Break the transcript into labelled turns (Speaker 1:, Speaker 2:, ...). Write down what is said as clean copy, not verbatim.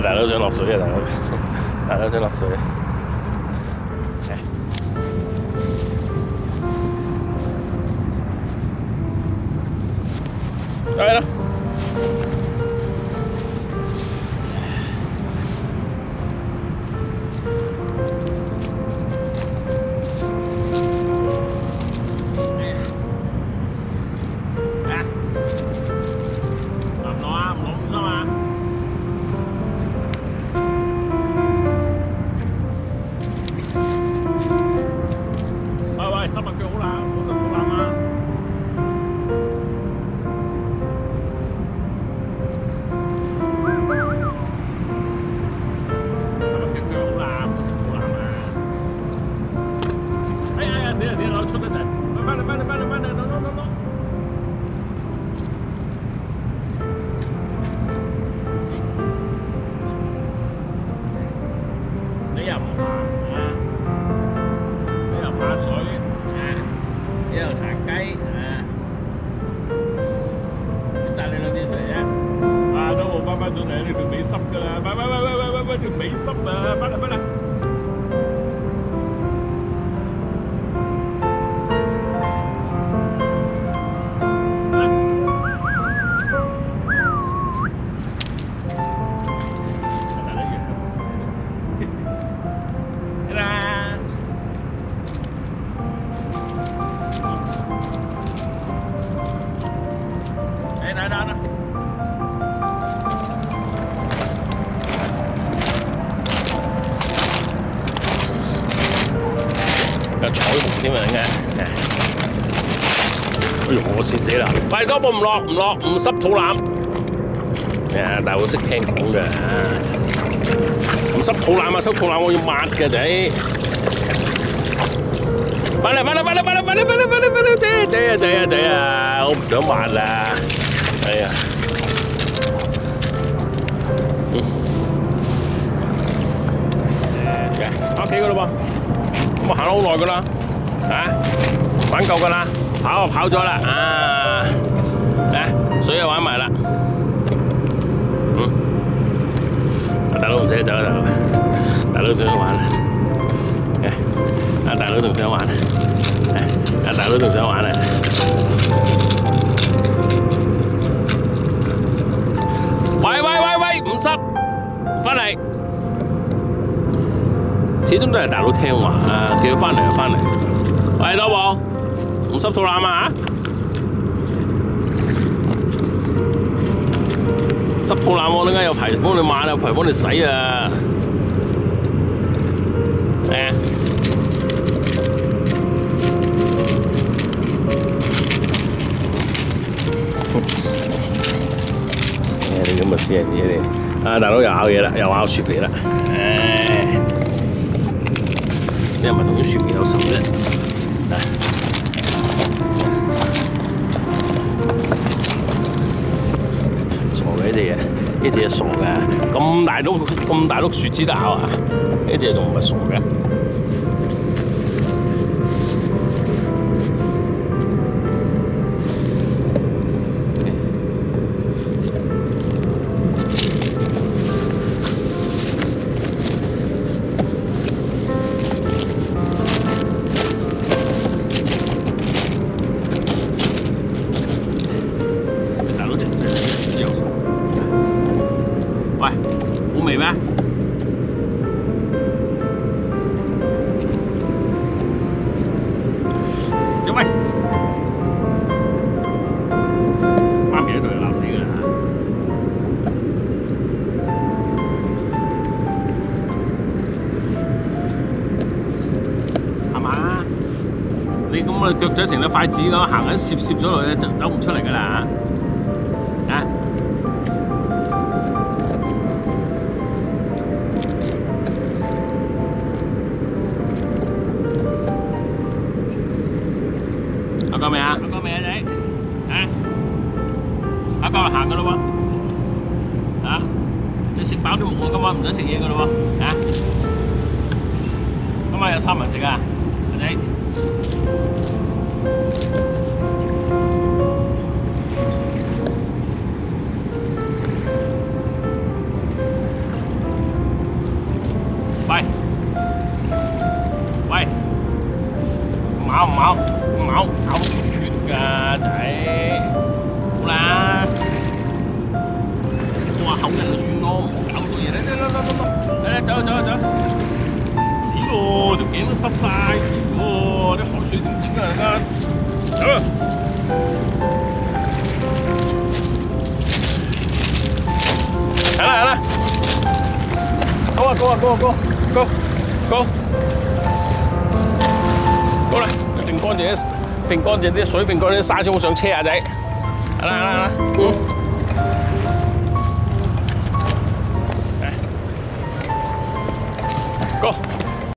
Speaker 1: 大佬想落水啊！大佬想落水。嚟啦！濕物腳好冷，冇濕好冷啊！濕物腳好冷，冇濕好冷啊！哎呀，死啦死啦，攞出得滯，翻嚟，攞！你又唔怕啊？你又怕水？呢度殘雞啊！點帶你兩隻出嚟啫？啊，都冇翻上嚟，呢條尾濕㗎啦！喂，條尾濕啊！翻嚟！來！有彩虹添啊！哎呦，我跣死啦！快多步唔落，唔濕肚腩。啊，大佬識聽講嘅，唔濕肚腩啊！濕肚腩我要抹嘅仔。快嚟！仔啊！我唔想抹啦。哎呀！翻屋企噶啦噃，咁啊行咗好耐噶啦，玩夠噶啦，跑咗啦，水又玩埋啦，大佬唔使走啊，大佬仲想玩，大佬仲想玩，大佬仲想玩啊！喂，唔濕，翻嚟。始終都係大佬聽話啊，叫佢翻嚟就翻嚟。喂，老婆，唔濕肚腩啊？濕肚腩我陣間有排幫你抹啊，有排幫你洗啊。你咁嘅死人嘢你！啊，大佬又咬嘢啦，又咬雪皮啦，你係咪同啲雪皮有仇啫？傻嘅呢隻嘢，呢隻嘢傻㗎，咁大碌樹枝都咬啊！呢隻仲唔係傻嘅？喂，好味咩？食咗喂，媽咪喺度就鬧死㗎啦！係嘛？你咁嘅腳仔成隻筷子咁行緊攝咗落去，就走唔出嚟㗎啦！考夠未啊？考夠未啊仔？考夠行噶咯喎！你食飽都冇，今晚唔使食嘢噶咯喎！今晚有三文食啊，仔！ 喂喂，唔咬咬住血㗎仔，好啦，我話口人就算咯，唔好搞咁多嘢，嚟，走，死咯，條頸都濕晒，啲汗水點整啊大家，走啊！行啦，好啊，go，好啦，揈乾淨啲水，揈乾淨啲沙先好上車啊仔，行啦，Go。